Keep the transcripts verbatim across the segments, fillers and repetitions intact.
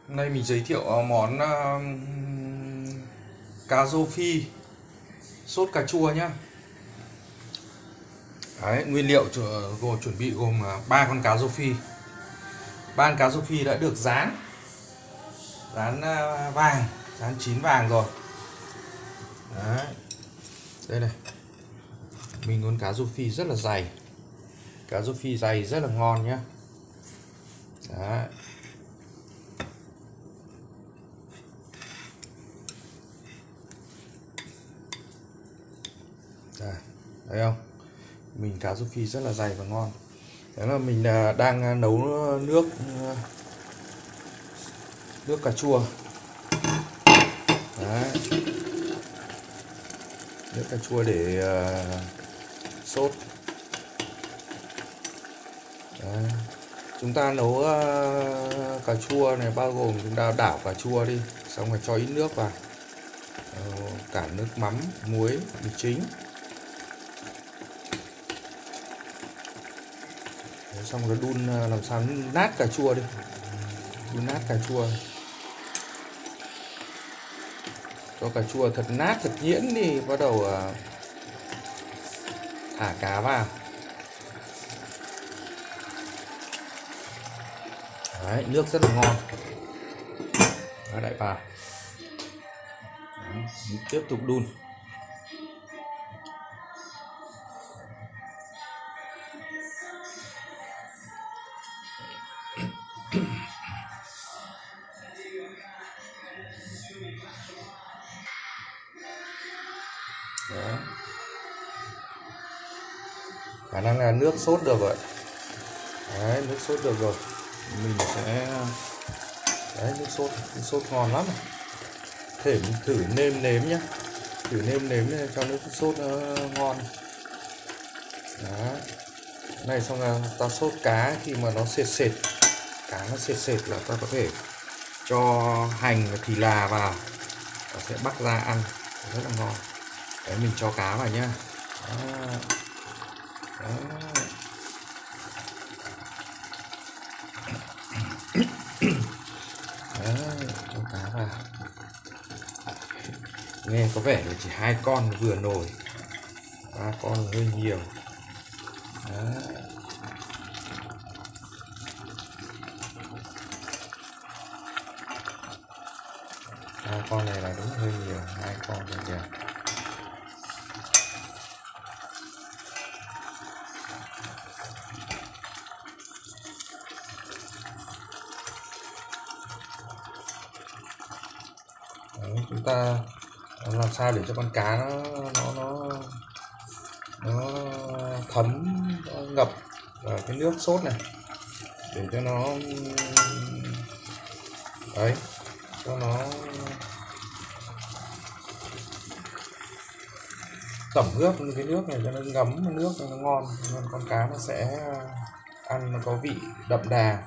Hôm nay mình giới thiệu món uh, cá rô phi sốt cà chua nhá. Đấy, nguyên liệu gồm chuẩn bị gồm ba con cá rô phi. Ba con cá rô phi đã được rán rán uh, vàng, rán chín vàng rồi. Đấy. Đây này. Mình con cá rô phi rất là dày. Cá rô phi dày rất là ngon nhá. Đấy. Đây, thấy không? Mình cá rô phi rất là dày và ngon. Đó là mình đang nấu nước nước cà chua. Đấy. Nước cà chua để uh, sốt. Đấy. Chúng ta nấu uh, cà chua này bao gồm chúng ta đảo cà chua đi, xong rồi cho ít nước vào, uh, cả nước mắm, muối, mì chính. Đấy, xong rồi đun uh, làm sao nát cà chua đi, đun nát cà chua, cho cà chua thật nát thật nhuyễn đi, bắt đầu uh, thả cá vào. Đấy, nước rất là ngon. Đấy, lại vào. Đấy, tiếp tục đun. Đấy. Khả năng là nước sốt được rồi. Đấy, nước sốt được rồi. Mình sẽ đấy, nước sốt nước sốt ngon lắm. Thể mình thử nêm nếm nhá, thử nêm nếm cho nước sốt nó ngon. Đó. Này, xong là ta sốt cá, khi mà nó sệt sệt, cá nó sệt sệt là ta có thể cho hành và thì là vào, ta sẽ bắc ra ăn rất là ngon. Đấy, mình cho cá vào nhá. Đó. Đó. Đấy, cho cá vào. Nghe có vẻ là chỉ hai con vừa nổi, ba con hơi nhiều. Đấy. Hai con này là đúng hơi nhiều, hai con là nhiều. Đấy, chúng ta làm sao để cho con cá nó nó nó, nó thấm, nó ngập vào cái nước sốt này, để cho nó đấy, cho nó tẩm ướp cái nước này, cho nó ngấm nước cho nó ngon, nên con cá nó sẽ ăn nó có vị đậm đà.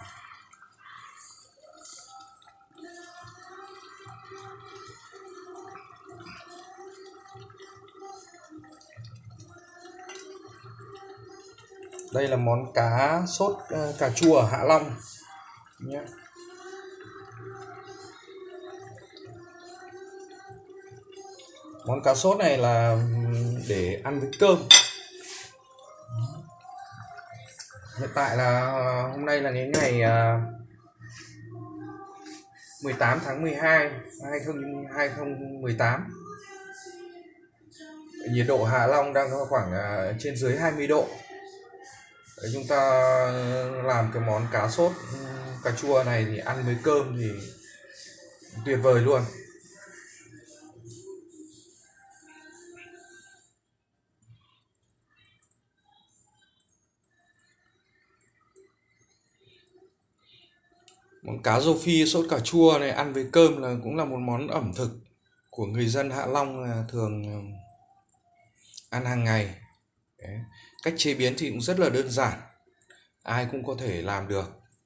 Đây là món cá sốt uh, cà chua ở Hạ Long nhé. Món cá sốt này là để ăn với cơm. Hiện tại là hôm nay là cái ngày uh, mười tám tháng mười hai năm hai không một tám. Nhiệt độ Hạ Long đang có khoảng uh, trên dưới hai mươi độ. Đấy, chúng ta làm cái món cá sốt cà chua này thì ăn với cơm thì tuyệt vời luôn. Món cá rô phi sốt cà chua này ăn với cơm là cũng là một món ẩm thực của người dân Hạ Long, là thường ăn hàng ngày. Đấy. Cách chế biến thì cũng rất là đơn giản, ai cũng có thể làm được.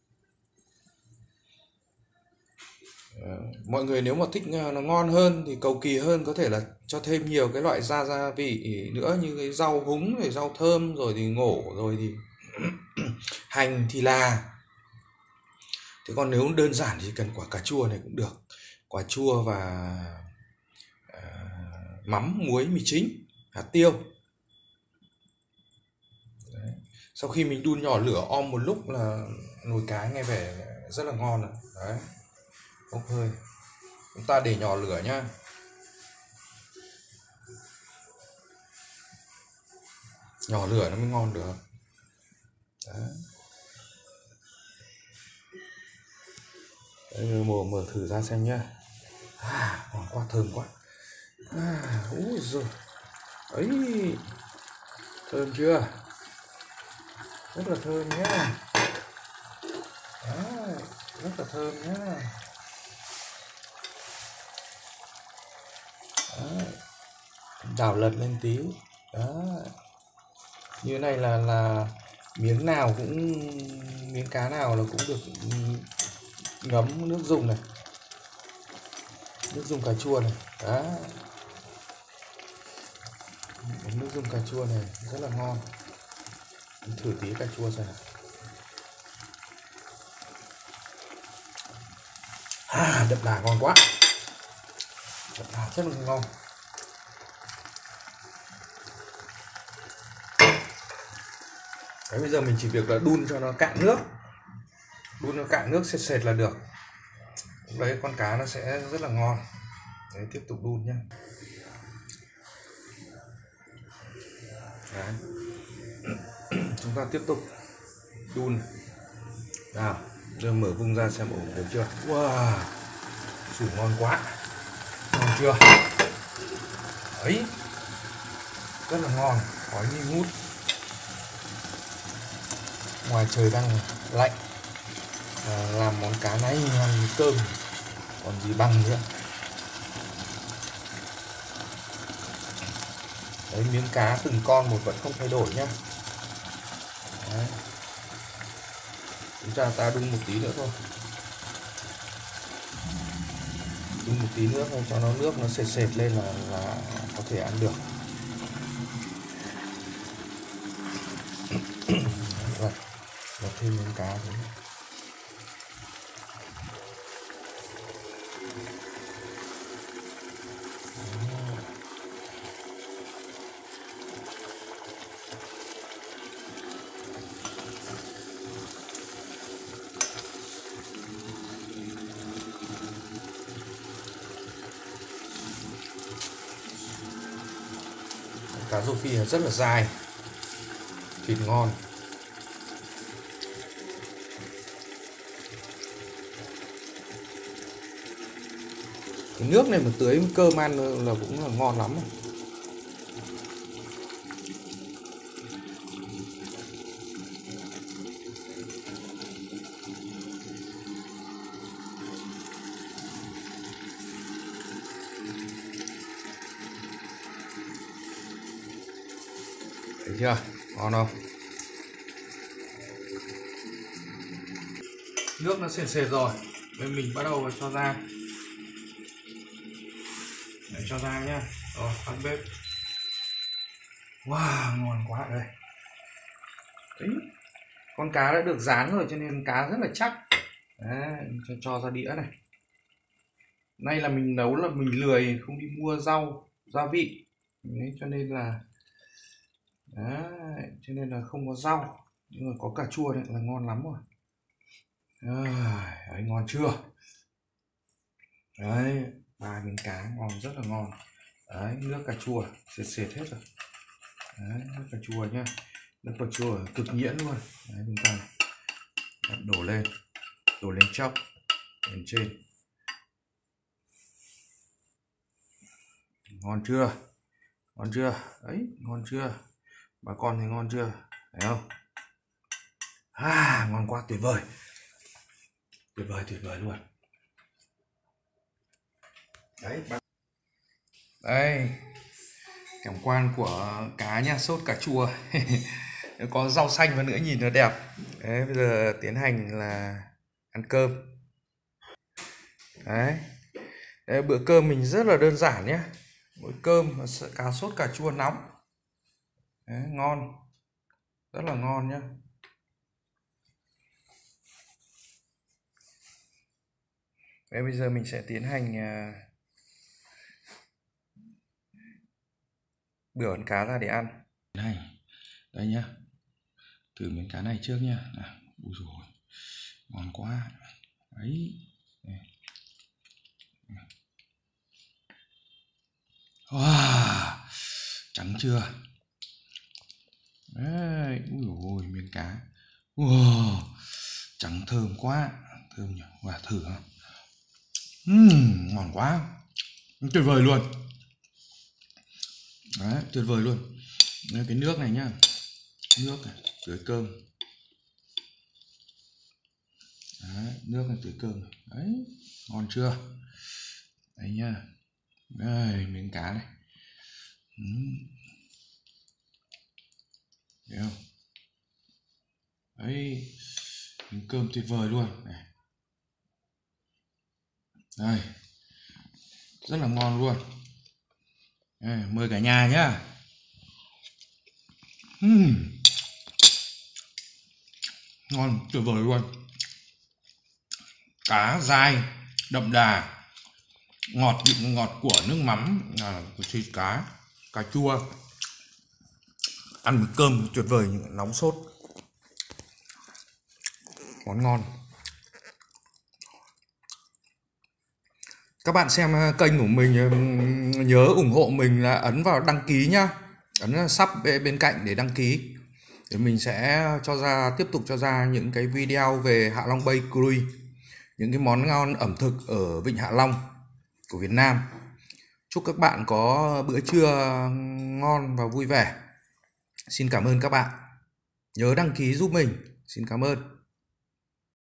Mọi người nếu mà thích nó ngon hơn thì cầu kỳ hơn, có thể là cho thêm nhiều cái loại gia gia vị nữa, như cái rau húng rồi rau thơm rồi thì ngổ rồi thì hành thì là Thế còn nếu đơn giản thì cần quả cà chua này cũng được, quả chua và à, mắm, muối, mì chính, hạt tiêu. Đấy. Sau khi mình đun nhỏ lửa om một lúc là nồi cá nghe vẻ rất là ngon rồi. Đấy, bốc hơi. Chúng ta để nhỏ lửa nhá. Nhỏ lửa nó mới ngon được. Đấy. Đấy, mở, mở thử ra xem nhá. À, ngon quá, thơm quá. À, úi giời. Ấy, thơm chưa? Rất là thơm nhá. Đấy, rất là thơm nhá. Đấy. Đảo lật lên tí. Đó. Như này là là miếng nào cũng miếng cá nào là cũng được ngấm nước dùng này, nước dùng cà chua này. Đó, nước dùng cà chua này rất là ngon. Mình thử tí cà chua xem nào. À, đậm đà ngon quá, đậm đà rất là ngon. Đấy, bây giờ mình chỉ việc là đun cho nó cạn nước, đun nó cạn nước sệt sệt là được. Đấy, con cá nó sẽ rất là ngon. Đấy, tiếp tục đun nhé. Đấy. Chúng ta tiếp tục đun. Nào, giờ mở vung ra xem ổn được chưa. Wow, sủi ngon quá, ngon chưa? Ấy, rất là ngon, khói nghi ngút. Ngoài trời đang lạnh, à, làm món cá này ăn với cơm còn gì bằng nữa. Đấy, miếng cá từng con một vẫn không thay đổi nhá. Đấy. Chúng ta ta đun một tí nữa thôi, đun một tí nữa thôi cho nó nước nó sệt sệt lên là là có thể ăn được. Rồi, và thêm miếng cá nữa. Cá rô phi rất là dai, thịt ngon. Cái nước này mà tưới cơm ăn là cũng là ngon lắm rồi. Thấy chưa? Ngon không? Nước nó sệt sệt rồi. Nên mình bắt đầu cho ra. Để cho ra nhá. Rồi, tắt bếp. Wow, ngon quá đây. Đấy. Con cá đã được rán rồi cho nên cá rất là chắc. Đấy, cho, cho ra đĩa này. Nay là mình nấu là mình lười không đi mua rau, gia vị. Đấy, cho nên là đấy, cho nên là không có rau, nhưng mà có cà chua đấy là ngon lắm rồi. À, đấy, ngon chưa? Đấy, ba miếng cá ngon, rất là ngon. Đấy, nước cà chua sệt sệt hết rồi. Đấy, nước cà chua nhá, nước cà chua cực nhuyễn luôn. Đấy, chúng ta đổ lên, đổ lên chốc lên trên. Ngon chưa? Ngon chưa? Đấy, ngon chưa? Bà con thấy ngon chưa? Thấy không? À, ngon quá, tuyệt vời. Tuyệt vời, tuyệt vời luôn. Đấy, đây, cảm quan của cá nha, sốt cà chua. Có rau xanh và nữa nhìn nó đẹp. Đấy, bây giờ tiến hành là ăn cơm. Đấy. Đấy, bữa cơm mình rất là đơn giản nhé. Bữa cơm cá sốt cà chua nóng. Đấy, ngon, rất là ngon nhá. Vậy bây giờ mình sẽ tiến hành à, bữa con cá ra để ăn. Này, đây nhá. Thử miếng cá này trước nhá. Nào, ui dồi, ngon quá. Đấy. Wow, trắng chưa? Đấy, ui dồi, miếng cá. Wow, trắng thơm quá, thơm nhỉ. Và thử ha. Uhm, ngon quá, tuyệt vời luôn. Đấy, tuyệt vời luôn. Đây, cái nước này nhá, nước này tưới cơm. Đấy, nước này tưới cơm. Đấy, ngon chưa? Đấy nhá. Đây, miếng cá này. Uhm. Thấy không? Đấy, miếng cơm tuyệt vời luôn này. Đây, rất là ngon luôn. Đây, mời cả nhà nhá. Uhm. Ngon tuyệt vời luôn. Cá dai đậm đà, ngọt vị ngọt của nước mắm, à, của thịt cá, cà chua. Ăn với cơm tuyệt vời, nóng sốt, món ngon. Các bạn xem kênh của mình nhớ ủng hộ mình là ấn vào đăng ký nhá, ấn sub bên cạnh để đăng ký, để mình sẽ cho ra tiếp tục cho ra những cái video về Hạ Long Bakery, những cái món ngon ẩm thực ở Vịnh Hạ Long của Việt Nam. Chúc các bạn có bữa trưa ngon và vui vẻ. Xin cảm ơn các bạn. Nhớ đăng ký giúp mình. Xin cảm ơn.